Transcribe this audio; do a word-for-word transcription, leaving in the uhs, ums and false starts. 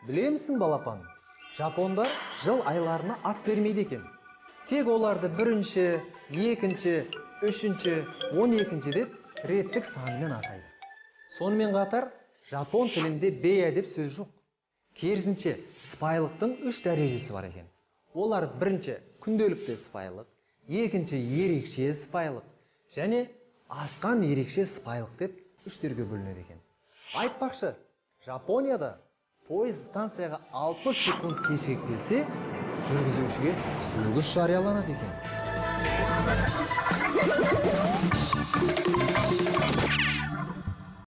Білемісің балапан? Жапондар жыл айларына ат бермейді екен. Тек оларды бірінші, екінші, үшінші, он екінші деп реттік санымен атайды. Сонымен қатар, жапон тілінде бея деп сөз жоқ. Керісінше, сыпайылықтың үш дәрежесі бар екен. Олар бірінші күнделікті сыпайылық, екінші ерекше сыпайылық, және асқан ерекше сыпайылық деп үштерге бөлінеді екен. Айтпақшы, Жапонияда пойыз станцияға алпыс секунд кешігіп келсе, жүргізушіге сөгіс жарияланады екен.